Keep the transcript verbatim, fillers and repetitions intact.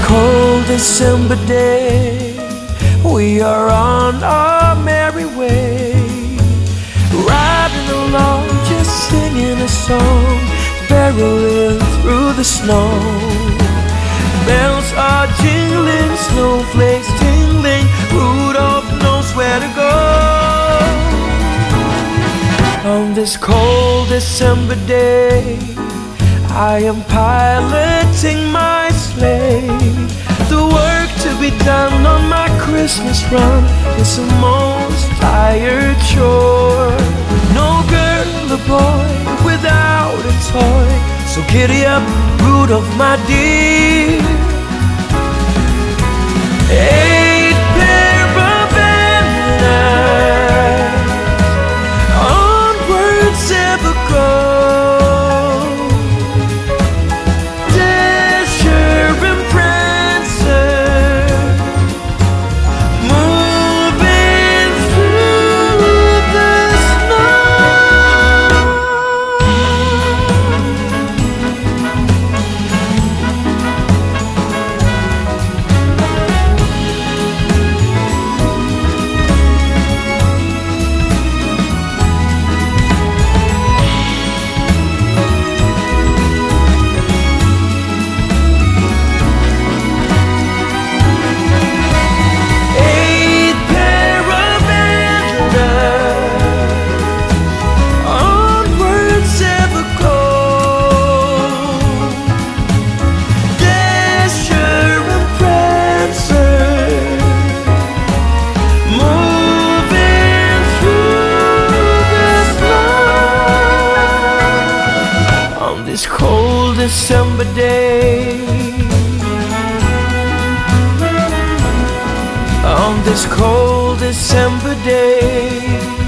cold December day, we are on our merry way, riding along, just singing a song, barreling through the snow. Bells are jingling, snowflakes tingling, Rudolph knows where to go. On this cold December day, I am piloting my sleigh. The work to be done on my Christmas run is the most tired chore. No girl or boy without a toy, so giddy up, Rudolph, my dear. Eight pair of antlers, onwards ever go. December day, on this cold December day.